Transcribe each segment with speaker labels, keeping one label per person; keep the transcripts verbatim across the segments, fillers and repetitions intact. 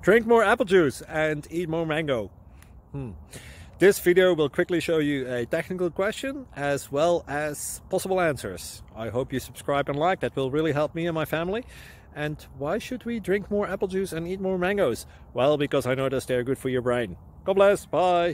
Speaker 1: drink more apple juice and eat more mango. Hmm. This video will quickly show you a technical question as well as possible answers. I hope you subscribe and like, that will really help me and my family. And why should we drink more apple juice and eat more mangoes? Well, because I noticed they're good for your brain. God bless, bye!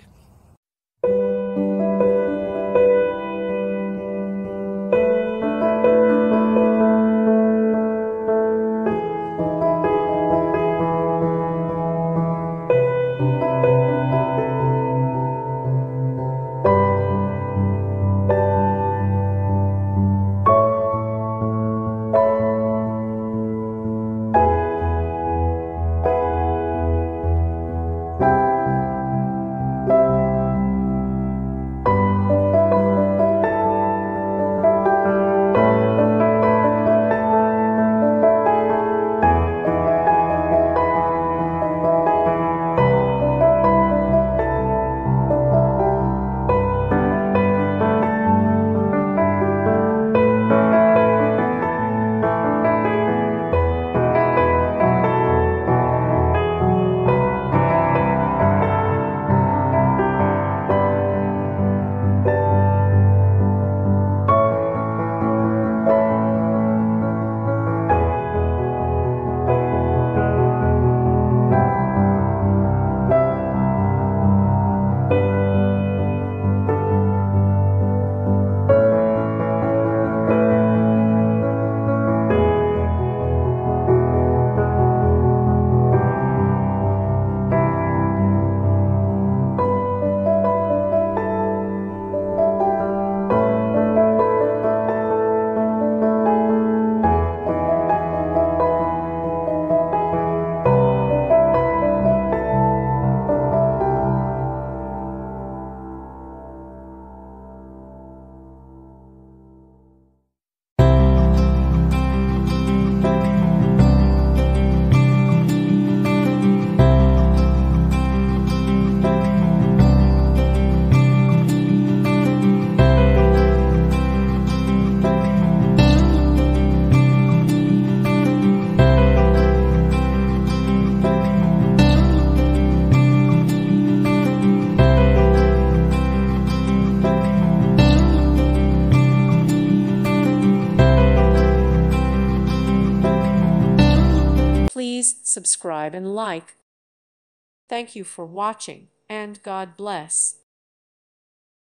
Speaker 2: Please subscribe and like. Thank you for watching, and God bless.